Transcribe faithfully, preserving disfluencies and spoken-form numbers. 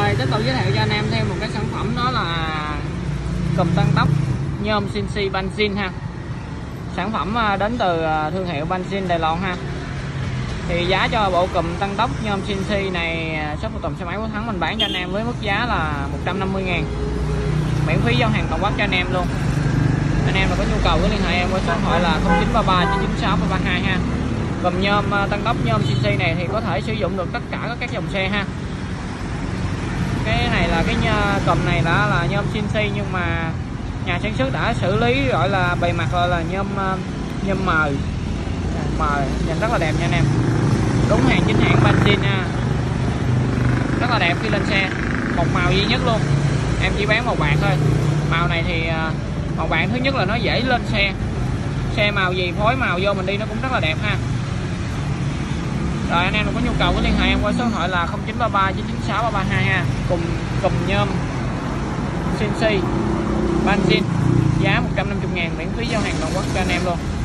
Rồi tiếp tục giới thiệu cho anh em thêm một cái sản phẩm, đó là cùm tăng tốc nhôm Shinsi Banzin ha. Sản phẩm đến từ thương hiệu Banzin Đài Loan ha. Thì giá cho bộ cùm tăng tốc nhôm Shinsi này, shop phụ tùng xe máy của Thắng mình bán cho anh em với mức giá là một trăm năm mươi ngàn, miễn phí giao hàng toàn quốc cho anh em luôn. Anh em mà có nhu cầu cứ liên hệ em qua số điện thoại là không chín ba ba chín chín sáu ba ba hai ha. Cùm nhôm tăng tốc nhôm Shinsi này thì có thể sử dụng được tất cả các dòng xe ha. Cái này là cái cùm này đã là nhôm Shinsi, nhưng mà nhà sản xuất đã xử lý gọi là bề mặt gọi là nhôm nhôm mờ mờ nhìn rất là đẹp nha anh em, đúng hàng chính hãng Banzin ha, rất là đẹp khi lên xe. Một màu duy nhất luôn, em chỉ bán màu bạc thôi. Màu này thì màu bạc thứ nhất là nó dễ lên xe, xe màu gì phối màu vô mình đi nó cũng rất là đẹp ha. Rồi anh em có nhu cầu có liên hệ em qua số điện thoại là không chín ba ba chín chín sáu ba ba hai ha. Cùng cùm nhôm Shinsi Banzin giá một trăm năm mươi ngàn, miễn phí giao hàng toàn quốc cho anh em luôn.